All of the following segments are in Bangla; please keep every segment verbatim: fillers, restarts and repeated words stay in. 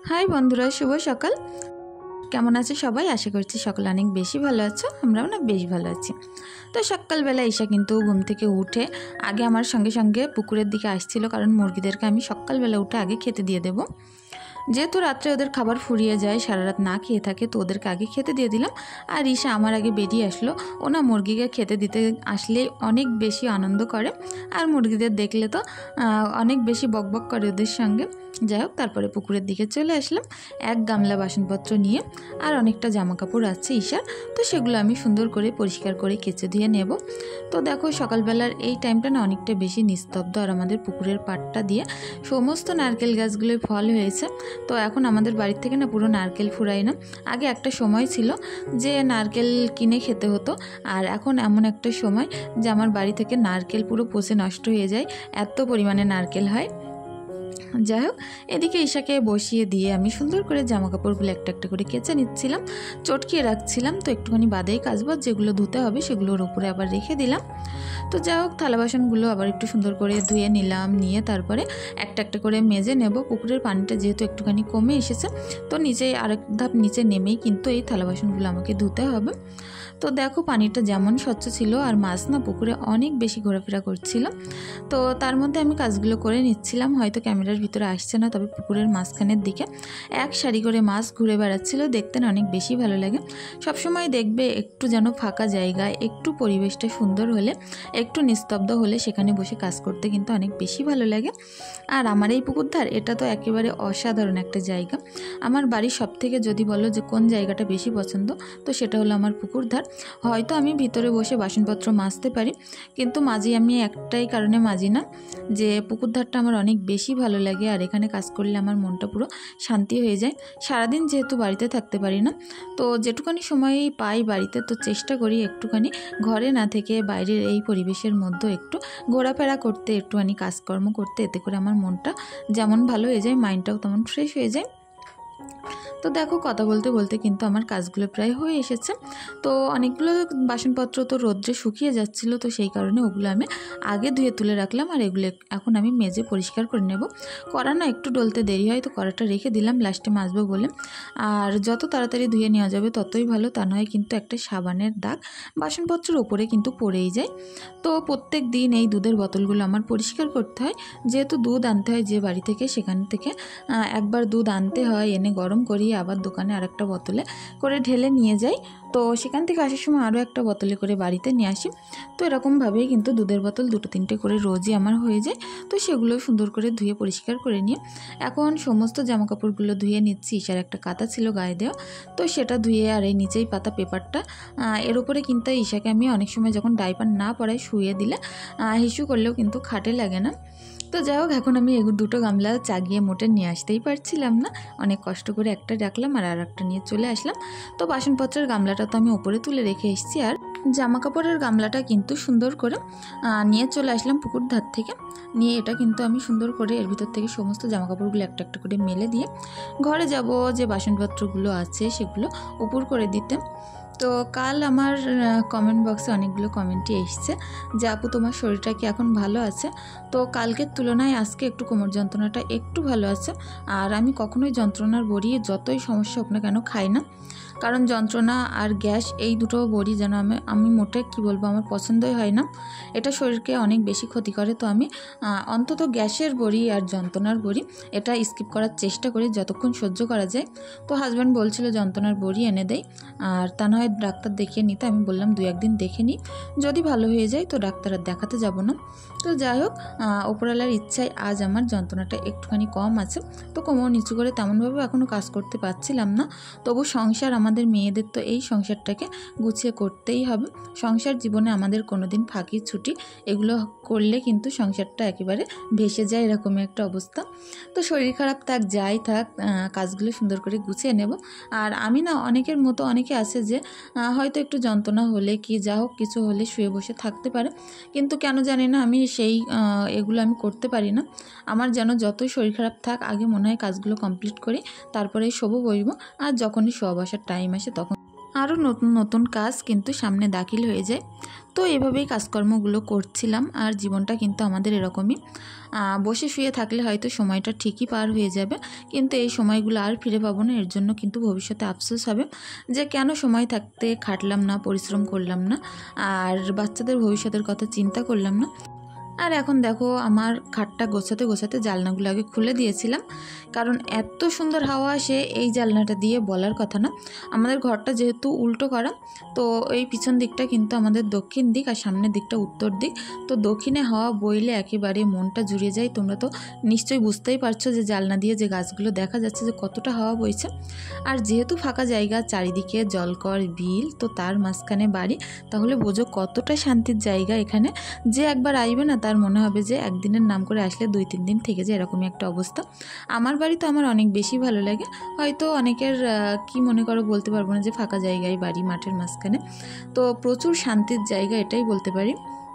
হাই বন্ধুরা, শুভ সকাল। কেমন আছে সবাই? আশা করছি সকলে অনেক বেশি ভালো আছো, আমরাও না বেশ ভালো আছি। তো সকালবেলা ঈশা কিন্তু ঘুম থেকে উঠে আগে আমার সঙ্গে সঙ্গে পুকুরের দিকে আসছিল, কারণ মুরগিদেরকে আমি সকালবেলা উঠে আগে খেতে দিয়ে দেবো। যেহেতু রাত্রে ওদের খাবার ফুরিয়ে যায়, সারা রাত না খেয়ে থাকে, তো ওদেরকে আগে খেতে দিয়ে দিলাম। আর ঈশা আমার আগে বেরিয়ে আসলো। ও না মুরগিকে খেতে দিতে আসলে অনেক বেশি আনন্দ করে, আর মুরগিদের দেখলে তো অনেক বেশি বকবক করে ওদের সঙ্গে। যাই হোক, তারপরে পুকুরের দিকে চলে আসলাম এক গামলা বাসনপত্র নিয়ে। আর অনেকটা জামা কাপড় আছে ঈশার, তো সেগুলো আমি সুন্দর করে পরিষ্কার করে কেচে ধুয়ে নেব। তো দেখো, সকালবেলার এই টাইমটা না অনেকটা বেশি নিস্তব্ধ, আর আমাদের পুকুরের পাড়টা দিয়ে সমস্ত নারকেল গাছগুলোই ফল হয়েছে। তো এখন আমাদের বাড়ির থেকে না পুরো নারকেল ফুরায় না। আগে একটা সময় ছিল যে নারকেল কিনে খেতে হতো, আর এখন এমন একটা সময় যে আমার বাড়ি থেকে নারকেল পুরো পচে নষ্ট হয়ে যায়, এত পরিমাণে নারকেল হয়। যাই হোক, এদিকে ঈশাকে বসিয়ে দিয়ে আমি সুন্দর করে জামা কাপড়গুলো একটা একটা করে কেচে নিচ্ছিলাম, চটকিয়ে রাখছিলাম। তো একটুখানি বাদেই কাচবো, যেগুলো ধুতে হবে সেগুলোর উপরে আবার রেখে দিলাম। তো যাই হোক, থালা বাসনগুলো আবার একটু সুন্দর করে ধুয়ে নিলাম, নিয়ে তারপরে একটা একটা করে মেজে নেব। পুকুরের পানিটা যেহেতু একটুখানি কমে এসেছে, তো নিচে আরেক ধাপ নিচে নেমেই কিন্তু এই থালা বাসনগুলো আমাকে ধুতে হবে। তো দেখো, পানিটা যেমন স্বচ্ছ ছিল, আর মাছ না পুকুরে অনেক বেশি ঘোরাফেরা করছিল। তো তার মধ্যে আমি কাজগুলো করে নিচ্ছিলাম। হয়তো ক্যামেরার ভিতরে আসছে না, তবে পুকুরের মাঝখানের দিকে এক সারি করে মাছ ঘুরে বেড়াচ্ছিল, দেখতে না অনেক বেশি ভালো লাগে। সবসময় দেখবে একটু যেন ফাঁকা জায়গায়, একটু পরিবেশটা সুন্দর হলে, একটু নিস্তব্ধ হলে সেখানে বসে কাজ করতে কিন্তু অনেক বেশি ভালো লাগে। আর আমার এই পুকুর ধার, এটা তো একেবারে অসাধারণ একটা জায়গা। আমার বাড়ির সব থেকে যদি বলো যে কোন জায়গাটা বেশি পছন্দ, তো সেটা হলো আমার পুকুর ধার। হয়তো আমি ভিতরে বসে বাসনপত্র মাজতে পারি, কিন্তু মাঝি আমি একটাই কারণে মাজি না, যে পুকুর ধারটা আমার অনেক বেশি ভালো লাগে, আর এখানে কাজ করলে আমার মনটা পুরো শান্তি হয়ে যায়। সারাদিন যেহেতু বাড়িতে থাকতে পারি না, তো যেটুকানি সময় পাই বাড়িতে, তো চেষ্টা করি একটুখানি ঘরে না থেকে বাইরের এই পরিবেশের মধ্যে একটু ঘোরাফেরা করতে, একটুখানি কাজকর্ম করতে। এতে করে আমার মনটা যেমন ভালো হয়ে যায়, মাইন্ডটাও তেমন ফ্রেশ হয়ে যায়। তো দেখো, কথা বলতে বলতে কিন্তু আমার কাজগুলো প্রায় হয়ে এসেছে। তো অনেকগুলো বাসনপত্র তো রোদ্রে শুকিয়ে যাচ্ছিল, তো সেই কারণে ওগুলো আমি আগে ধুয়ে তুলে রাখলাম, আর এগুলো এখন আমি মেজে পরিষ্কার করে নেব। কড়া না একটু ডলতে দেরি হয়, তো কড়াটা রেখে দিলাম লাস্টে মাজবো বলে। আর যত তাড়াতাড়ি ধুয়ে নেওয়া যাবে ততই ভালো, তা নয় কিন্তু একটা সাবানের দাগ বাসনপত্রের ওপরে কিন্তু পড়েই যায়। তো প্রত্যেক দিন এই দুধের বোতলগুলো আমার পরিষ্কার করতে হয়, যেহেতু দুধ আনতে হয় যে বাড়ি থেকে, সেখান থেকে একবার দুধ আনতে হয়, এনে গরম করিয়ে আবার দোকানে আরেকটা বোতলে করে ঢেলে নিয়ে যাই। তো সেখান থেকে আসার সময় আরও একটা বোতলে করে বাড়িতে নিয়ে আসি। তো এরকমভাবেই কিন্তু দুধের বোতল দুটো তিনটে করে রোজই আমার হয়ে যায়। তো সেগুলো সুন্দর করে ধুয়ে পরিষ্কার করে নিয়ে এখন সমস্ত জামাকাপড়গুলো ধুয়ে নিচ্ছি। ঈশার একটা কাঁথা ছিল গায়ে দেওয়া, তো সেটা ধুয়ে, আর এই নিচেই পাতা পেপারটা, এর উপরে কিন্তু ঈশাকে আমি অনেক সময় যখন ডাইপার না পরাই শুয়ে দিলে হিসু করলেও কিন্তু খাটে লাগে না। তো যাই হোক, এখন আমি এগুলো দুটো গামলা চাগিয়ে মোটে নিয়ে আসতেই পারছিলাম না, অনেক কষ্ট করে একটা রাখলাম আর আর একটা নিয়ে চলে আসলাম। তো বাসনপত্রের গামলাটা তো আমি ওপরে তুলে রেখে এসেছি, আর জামা কাপড়ের গামলাটা কিন্তু সুন্দর করে নিয়ে চলে আসলাম পুকুর ধার থেকে। নিয়ে এটা কিন্তু আমি সুন্দর করে এর ভিতর থেকে সমস্ত জামা কাপড়গুলো একটা একটা করে মেলে দিয়ে ঘরে যাব, যে বাসনপত্রগুলো আছে সেগুলো উপর করে দিতে। তো কাল আমার কমেন্ট বক্সে অনেকগুলো কমেন্টই এসছে যে আপু, তোমার শরীরটা কি এখন ভালো আছে? তো কালকের তুলনায় আজকে একটু কোমর যন্ত্রণাটা একটু ভালো আছে। আর আমি কখনোই যন্ত্রণার বড়ি, যতই সমস্যা হোক না কেন, খাই না, কারণ যন্ত্রণা আর গ্যাস এই দুটো বড়ি যেন আমি আমি মোটে কী বলবো, আমার পছন্দই হয় না। এটা শরীরকে অনেক বেশি ক্ষতি করে। তো আমি অন্তত গ্যাসের বড়ি আর যন্ত্রণার বড়ি এটা স্কিপ করার চেষ্টা করি যতক্ষণ সহ্য করা যায়। তো হাজব্যান্ড বলছিল যন্ত্রণার বড়ি এনে দেয়, আর তা নয় ডাক্তার দেখিয়ে নিতে। আমি বললাম দু একদিন দেখে নিই, যদি ভালো হয়ে যায় তো ডাক্তার আর দেখাতে যাব না। তো যাই হোক, ওপরওয়ালার ইচ্ছায় আজ আমার যন্ত্রণাটা একটুখানি কম আছে। তো কোমর নিচু করে তেমনভাবে এখনও কাজ করতে পারছিলাম না, তবু সংসার, আমাদের মেয়েদের তো এই সংসারটাকে গুছিয়ে করতেই হবে। সংসার জীবনে আমাদের কোনো দিন ফাঁকি ছুটি এগুলো করলে কিন্তু সংসারটা একেবারে ভেসে যায়, এরকমই একটা অবস্থা। তো শরীর খারাপ থাক, যাই থাক, কাজগুলো সুন্দর করে গুছিয়ে নেব। আর আমি না অনেকের মতো, অনেকে আছে যে হয়তো একটু যন্ত্রণা হলে কি যা হোক কিছু হলে শুয়ে বসে থাকতে পারে, কিন্তু কেন জানি না আমি সেই এগুলো আমি করতে পারি না। আমার যেন যতই শরীর খারাপ থাক, আগে মনে হয় কাজগুলো কমপ্লিট করি, তারপরে শোবো বসবো, আর যখনই শোয়া বসার টাইম আসে তখন আরও নতুন নতুন কাজ কিন্তু সামনে দাখিল হয়ে যায়। তো এভাবেই কাজকর্মগুলো করছিলাম। আর জীবনটা কিন্তু আমাদের এরকমই, বসে শুয়ে থাকলে হয়তো সময়টা ঠিকই পার হয়ে যাবে, কিন্তু এই সময়গুলো আর ফিরে পাবো না। এর জন্য কিন্তু ভবিষ্যতে আফসোস হবে যে কেন সময় থাকতে খাটলাম না, পরিশ্রম করলাম না, আর বাচ্চাদের ভবিষ্যতের কথা চিন্তা করলাম না। আর এখন দেখো আমার খাটটা গোছাতে গোছাতে জানলাগুলো আগে খুলে দিয়েছিলাম, কারণ এত সুন্দর হাওয়া আসে এই জানলাটা দিয়ে বলার কথা না। আমাদের ঘরটা যেহেতু উল্টো করা, তো এই পিছন দিকটা কিন্তু আমাদের দক্ষিণ দিক আর সামনের দিকটা উত্তর দিক। তো দক্ষিণে হাওয়া বইলে একেবারে মনটা জুড়িয়ে যায়। তোমরা তো নিশ্চয়ই বুঝতেই পারছো যে জানলা দিয়ে যে গাছগুলো দেখা যাচ্ছে যে কতটা হাওয়া বইছে। আর যেহেতু ফাঁকা জায়গা, চারিদিকে জলকর বিল, তো তার মাঝখানে বাড়ি, তাহলে বোঝো কতটা শান্তির জায়গা এখানে। যে একবার আসবে না তার মনে হবে যে একদিনের নাম করে আসলে দুই তিন দিন থেকে যায়, এরকমই একটা অবস্থা। আমার বাড়ি তো আমার অনেক বেশি ভালো লাগে। হয়তো অনেকের কি মনে করো বলতে পারবো না যে ফাঁকা জায়গায় বাড়ি, মাঠের মাঝখানে, তো প্রচুর শান্তির জায়গা এটাই বলতে পারি।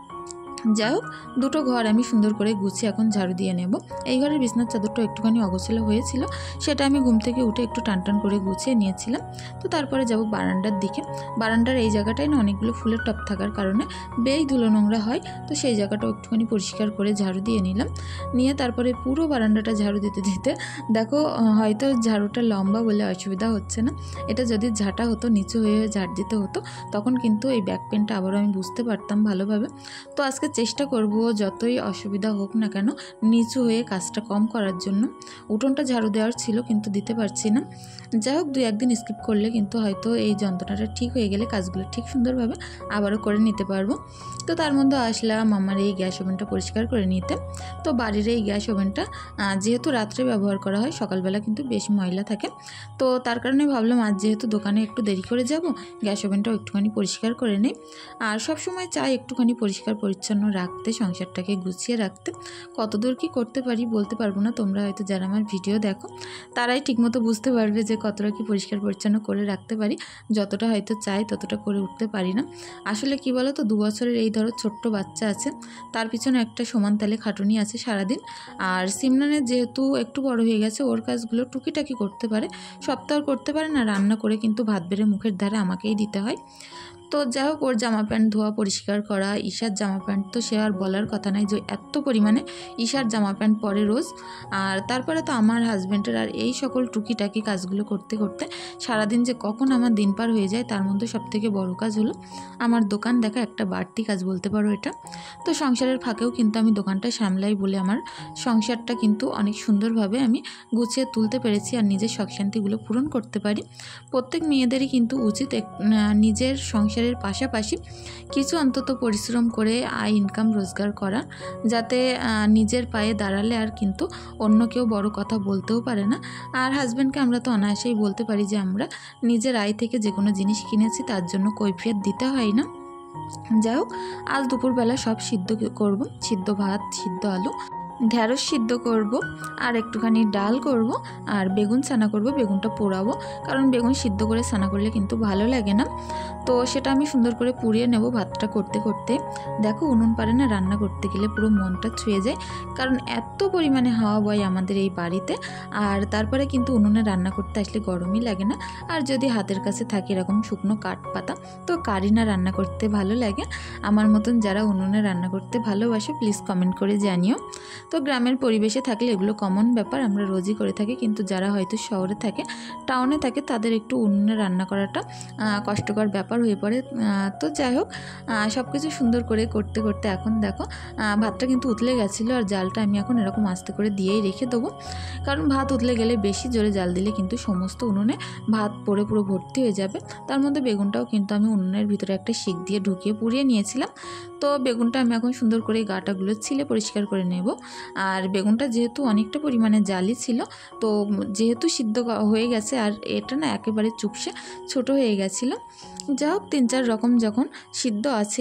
যাই হোক, দুটো ঘর আমি সুন্দর করে গুছিয়ে এখন ঝাড়ু দিয়ে নেব। এই ঘরের বিছনার চাদরটা একটুখানি অগোছালো হয়েছিল, সেটা আমি ঘুম থেকে উঠে একটু টান টান করে গুছিয়ে নিয়েছিলাম। তো তারপরে যাব বারান্দার দিকে। বারান্দার এই জায়গাটায় না অনেকগুলো ফুলের টব থাকার কারণে বেশ ধুলো নোংরা হয়, তো সেই জায়গাটাও একটুখানি পরিষ্কার করে ঝাড়ু দিয়ে নিলাম। নিয়ে তারপরে পুরো বারান্দাটা ঝাড়ু দিতে দিতে দেখো হয়তো ঝাড়ুটা লম্বা বলে অসুবিধা হচ্ছে না। এটা যদি ঝাঁটা হতো, নিচু হয়ে ঝাড় দিতে হতো, তখন কিন্তু এই ব্যাক পেনটা আবারও আমি বুঝতে পারতাম ভালোভাবে। তো আজকে চেষ্টা করব যতই অসুবিধা হোক না কেন নিচু হয়ে কাজটা কম করার জন্য। উঠোনটা ঝাড়ু দেওয়ার ছিল কিন্তু দিতে পারছি না। যাই হোক, দুই একদিন স্কিপ করলে কিন্তু হয়তো এই যন্ত্রণাটা ঠিক হয়ে গেলে কাজগুলো ঠিক সুন্দরভাবে আবারও করে নিতে পারবো। তো তার মধ্যে আসলাম আমার এই গ্যাস ওভেনটা পরিষ্কার করে নিতে। তো বাড়ির এই গ্যাস ওভেনটা যেহেতু রাত্রে ব্যবহার করা হয়, সকালবেলা কিন্তু বেশ ময়লা থাকে। তো তার কারণে ভাবলাম আজ যেহেতু দোকানে একটু দেরি করে যাব, গ্যাস ওভেনটাও একটুখানি পরিষ্কার করে নিই। আর সবসময় চাই একটুখানি পরিষ্কার পরিচ্ছন্ন রাখতে, সংসারটাকে গুছিয়ে রাখতে। কতদূর কি করতে পারি বলতে পারবো না, তোমরা হয়তো যারা আমার ভিডিও দেখো তারাই ঠিকমতো বুঝতে পারবে যে কতটা কি পরিষ্কার পরিচ্ছন্ন করে রাখতে পারি। যতটা হয়তো চাই ততটা করে উঠতে পারি না। আসলে কি বলো তো, দু বছরের এই ধরো ছোট্ট বাচ্চা আছে, তার পিছনে একটা সমান তালে খাটুনি আছে সারাদিন। আর সিমরানের যেহেতু একটু বড় হয়ে গেছে, ওর কাজগুলো টুকিটাকি করতে পারে, সপ্তাহ করতে পারে না। রান্না করে কিন্তু ভাত বেড়ে মুখের ধারে আমাকেই দিতে হয়। তো যাই হোক, ওর জামা প্যান্ট ধোয়া পরিষ্কার করা, ঈশার জামা প্যান্ট তো সে আর বলার কথা নাই যে এত পরিমাণে ঈশার জামা প্যান্ট পরে রোজ। আর তারপরে তো আমার হাজব্যান্ডের, আর এই সকল টুকিটাকি কাজগুলো করতে করতে সারাদিন যে কখন আমার দিন পার হয়ে যায়। তার মধ্যে সবথেকে বড় কাজ হলো আমার দোকান দেখা, একটা বাড়তি কাজ বলতে পারো এটা। তো সংসারের ফাঁকেও কিন্তু আমি দোকানটা সামলাই বলে আমার সংসারটা কিন্তু অনেক সুন্দরভাবে আমি গুছিয়ে তুলতে পেরেছি আর নিজের শখ শান্তিগুলো পূরণ করতে পারি। প্রত্যেক মেয়েদেরই কিন্তু উচিত নিজের সংসার পাশাপাশি কিছু অন্তত পরিশ্রম করে আয় ইনকাম রোজগার করা, যাতে নিজের পায়ে দাঁড়ালে আর কিন্তু অন্য কেউ বড় কথা বলতেও পারে না। আর হাজব্যান্ডকে আমরা তো অনায়াসেই বলতে পারি যে আমরা নিজের আয় থেকে যে কোনো জিনিস কিনেছি, তার জন্য কৈফিয়ত দিতে হয় না। যাই হোক, আজ দুপুরবেলা সব সিদ্ধ করব, সিদ্ধ ভাত, সিদ্ধ আলু, ঢেঁড়স সিদ্ধ করব, আর একটুখানি ডাল করব, আর বেগুন ছানা করব। বেগুনটা পোড়াবো, কারণ বেগুন সিদ্ধ করে ছানা করলে কিন্তু ভালো লাগে না। তো সেটা আমি সুন্দর করে পুড়িয়ে নেব ভাতটা করতে করতে। দেখো, উনুন পারে না রান্না করতে গেলে পুরো মনটা ছুঁয়ে যায়, কারণ এত পরিমাণে হাওয়া বয় আমাদের এই বাড়িতে। আর তারপরে কিন্তু উনুনে রান্না করতে আসলে গরমই লাগে না। আর যদি হাতের কাছে থাকে এরকম শুকনো কাঠ পাতা, তো কারি না রান্না করতে ভালো লাগে। আমার মতন যারা উনুনে রান্না করতে ভালোবাসে প্লিজ কমেন্ট করে জানিও। তো গ্রামের পরিবেশে থাকলে এগুলো কমন ব্যাপার, আমরা রোজই করে থাকি। কিন্তু যারা হয়তো শহরে থাকে, টাউনে থাকে, তাদের একটু উনুনে রান্না করাটা কষ্টকর ব্যাপার হয়ে পড়ে। তো যাই হোক, সব কিছু সুন্দর করে করতে করতে এখন দেখো ভাতটা কিন্তু উতলে গেছিলো, আর জালটা আমি এখন এরকম আস্তে করে দিয়েই রেখে দেবো। কারণ ভাত উতলে গেলে, বেশি জোরে জাল দিলে কিন্তু সমস্ত উনুনে ভাত পড়ে পুরো ভর্তি হয়ে যাবে। তার মধ্যে বেগুনটাও কিন্তু আমি উনুনের ভিতরে একটা শিক দিয়ে ঢুকিয়ে পুড়িয়ে নিয়েছিলাম। তো বেগুনটা আমি এখন সুন্দর করে গাটাগুলো ছিলে পরিষ্কার করে নেব। আর বেগুনটা যেহেতু অনেকটা পরিমাণে জালি ছিল, তো যেহেতু সিদ্ধ হয়ে গেছে, আর এটা না একেবারে চুপসে ছোট হয়ে গেছিলো। যা হোক, তিন চার রকম যখন সিদ্ধ আছে, তো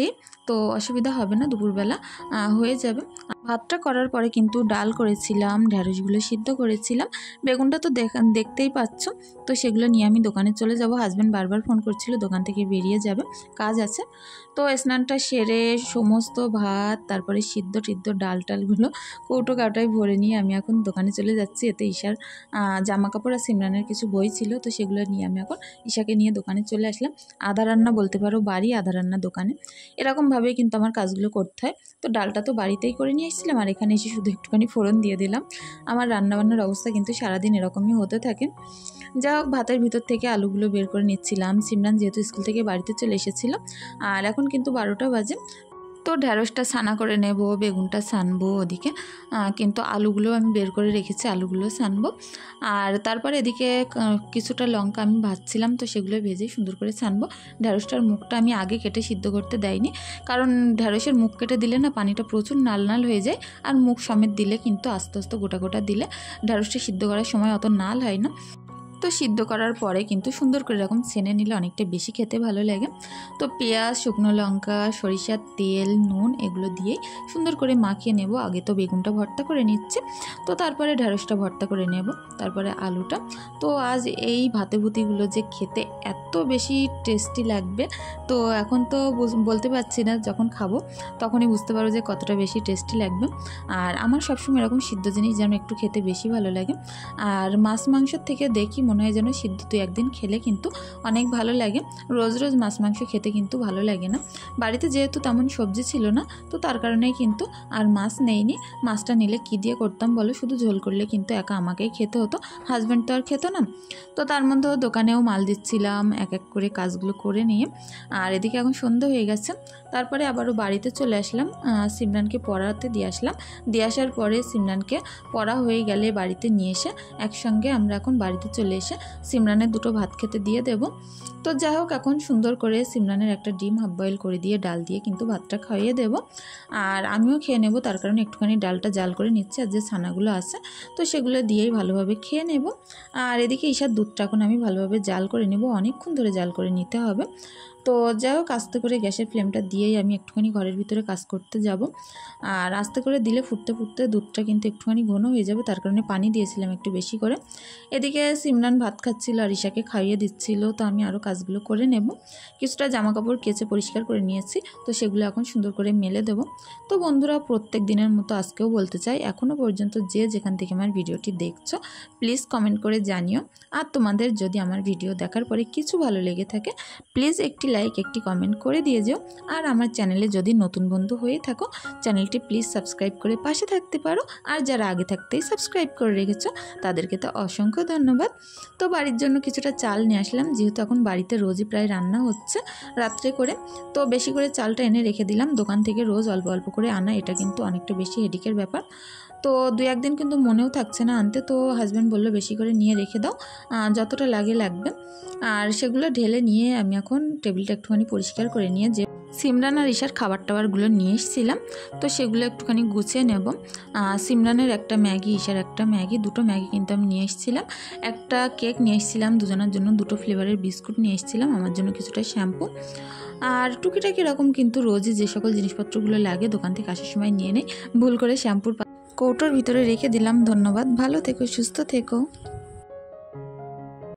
তো অসুবিধা হবে না, দুপুরবেলা হয়ে যাবে। ভাতটা করার পরে কিন্তু ডাল করেছিলাম, ঢ্যাঁড়সগুলো সিদ্ধ করেছিলাম, বেগুনটা তো দেখতেই পাচ্ছ। তো সেগুলো নিয়ে আমি দোকানে চলে যাব। হাজব্যান্ড বারবার ফোন করছিল দোকান থেকে বেরিয়ে যাবে, কাজ আছে। তো স্নানটা সেরে সমস্ত ভাত, তারপরে সিদ্ধ টিদ্ধ ডাল টালগুলো কৌটো কাটায় ভরে নিয়ে আমি এখন দোকানে চলে যাচ্ছি। এতে ঈশার জামা কাপড় আর সিমরানের কিছু বই ছিল, তো সেগুলো নিয়ে আমি এখন ঈশাকে নিয়ে দোকানে চলে আসলাম। আধা রান্না বলতে পারো বাড়ি, আধা রান্না দোকানে, এরকমভাবেই কিন্তু আমার কাজগুলো করতে হয়। তো ডালটা তো বাড়িতেই করে নিয়ে এসেছিলাম, আর এখানে এসে শুধু একটুখানি ফোড়ন দিয়ে দিলাম। আমার রান্নাবান্নার অবস্থা কিন্তু সারাদিন এরকমই হতে থাকে। যা হোক, ভাতের ভিতর থেকে আলুগুলো বের করে নিচ্ছিলাম। সিমরান যেহেতু স্কুল থেকে বাড়িতে চলে এসেছিল, আর এখন কিন্তু বারোটা বাজে। তো ঢ্যাঁড়সটা ছানা করে নেব, বেগুনটা ছানবো ওদিকে, কিন্তু আলুগুলো আমি বের করে রেখেছি, আলুগুলো ছানবো। আর তারপরে এদিকে কিছুটা লঙ্কা আমি ভাজছিলাম, তো সেগুলো ভেজে সুন্দর করে ছানবো। ঢ্যাঁড়সটার মুখটা আমি আগে কেটে সিদ্ধ করতে দেয়নি, কারণ ঢ্যাঁড়সের মুখ কেটে দিলে না পানিটা প্রচুর নাল নাল হয়ে যায়, আর মুখ সমেত দিলে কিন্তু আস্তে আস্তে গোটা গোটা দিলে ঢ্যাঁড়সটা সিদ্ধ করার সময় অত নাল হয় না। তো সিদ্ধ করার পরে কিন্তু সুন্দর করে এরকম ছেনে নিলে অনেকটা বেশি খেতে ভালো লাগে। তো পেঁয়াজ, শুকনো লঙ্কা, সরিষার তেল, নুন এগুলো দিয়েই সুন্দর করে মাখিয়ে নেব। আগে তো বেগুনটা ভর্তা করে নিচ্ছি, তো তারপরে ঢ্যাঁড়সটা ভর্তা করে নেব, তারপরে আলুটা। তো আজ এই ভাতে ভুতিগুলো যে খেতে এত বেশি টেস্টি লাগবে, তো এখন তো বলতে পারছি না, যখন খাবো তখনই বুঝতে পারবো যে কতটা বেশি টেস্টি লাগবে। আর আমার সবসময় এরকম সিদ্ধ জিনিস যেন একটু খেতে বেশি ভালো লাগে। আর মাছ মাংসের থেকে দেখি মনে হয় যেন সিদ্ধ তুই একদিন খেলে কিন্তু অনেক ভালো লাগে। রোজ রোজ মাছ মাংস খেতে কিন্তু ভালো লাগে না। বাড়িতে যেহেতু তেমন সবজি ছিল না, তো তার কারণেই কিন্তু আর মাছ নেইনি। মাছটা নিলে কী দিয়ে করতাম বলো, শুধু ঝোল করলে কিন্তু একা আমাকেই খেতে হতো, হাজব্যান্ড তো আর খেত না। তো তার মধ্যেও দোকানেও মাল দিচ্ছিলাম এক এক করে কাজগুলো করে নিয়ে। আর এদিকে এখন সন্ধ্যা হয়ে গেছে। তারপরে আবারও বাড়িতে চলে আসলাম, সিমরানকে পড়াতে দিয়ে আসলাম। দিয়ে আসার পরে সিমরানকে পড়া হয়ে গেলে বাড়িতে নিয়ে এসে একসঙ্গে আমরা এখন বাড়িতে চলে এসে সিমরানের দুটো ভাত খেতে দিয়ে দেব। তো যাই হোক, এখন সুন্দর করে সিমরানের একটা ডিম হাফ বয়েল করে দিয়ে ডাল দিয়ে কিন্তু ভাতটা খাইয়ে দেব, আর আমিও খেয়ে নেব। তার কারণে একটুখানি ডালটা জাল করে নিচ্ছি, আর যে ছানাগুলো আছে তো সেগুলো দিয়েই ভালোভাবে খেয়ে নেব। আর এদিকে ঈশার দুধটা এখন আমি ভালোভাবে জাল করে নেব, অনেকক্ষণ ধরে জাল করে নিতে হবে। তো যাই হোক, আস্তে করে গ্যাসের ফ্লেমটা দিয়েই আমি একটুখানি ঘরের ভিতরে কাজ করতে যাব। আর আস্তে করে দিলে ফুটতে ফুটতে দুধটা কিন্তু একটুখানি ঘন হয়ে যাবে, তার কারণে পানি দিয়েছিলাম একটু বেশি করে। এদিকে সিমরান ভাত খাচ্ছিল আর ঈশাকে খাইয়ে দিচ্ছিল, তো আমি আরও কাজগুলো করে নেব। কিছুটা জামা কাপড় কেচে পরিষ্কার করে নিয়েছি, তো সেগুলো এখন সুন্দর করে মেলে দেব। তো বন্ধুরা, প্রত্যেক দিনের মতো আজকেও বলতে চাই, এখনও পর্যন্ত যে যেখান থেকে আমার ভিডিওটি দেখছো প্লিজ কমেন্ট করে জানিও। আর তোমাদের যদি আমার ভিডিও দেখার পরে কিছু ভালো লেগে থাকে প্লিজ একটি লাইক, একটি কমেন্ট করে দিয়ে যেও। আর আমার চ্যানেলে যদি নতুন বন্ধু হয়ে থাকো, চ্যানেলটি প্লিজ সাবস্ক্রাইব করে পাশে থাকতে পারো। আর যারা আগে থাকতেই সাবস্ক্রাইব করে রেখেছো তাদেরকে তো অসংখ্য ধন্যবাদ। তো বাড়ির জন্য কিছুটা চাল নিয়ে আসলাম, যেহেতু এখন বাড়িতে রোজই প্রায় রান্না হচ্ছে রাত্রে করে, তো বেশি করে চালটা এনে রেখে দিলাম। দোকান থেকে রোজ অল্প অল্প করে আনা, এটা কিন্তু অনেকটা বেশি হেডিকের ব্যাপার। তো দু একদিন কিন্তু মনেও থাকছে না আনতে, তো হাজব্যান্ড বললো বেশি করে নিয়ে রেখে দাও, যতটা লাগে লাগবে। আর সেগুলো ঢেলে নিয়ে আমি এখন টেবিলটা একটুখানি পরিষ্কার করে নিয়ে যে সিমরান আর ঈশার খাবার টাবারগুলো নিয়ে এসেছিলাম, তো সেগুলো একটুখানি গুছিয়ে নেব। সিমরানের একটা ম্যাগি, ঈশার একটা ম্যাগি, দুটো ম্যাগি কিন্তু আমি নিয়ে এসেছিলাম। একটা কেক নিয়ে এসেছিলাম দুজনের জন্য, দুটো ফ্লেভারের বিস্কুট নিয়ে এসেছিলাম, আমার জন্য কিছুটা শ্যাম্পু। আর টুকিটাকি এরকম কিন্তু রোজই যে সকল জিনিসপত্রগুলো লাগে দোকান থেকে আসার সময় নিয়ে নেই। ভুল করে শ্যাম্পুর কৌটোর ভিতরে রেখে দিলাম। ধন্যবাদ, ভালো থেকো, সুস্থ থেকো।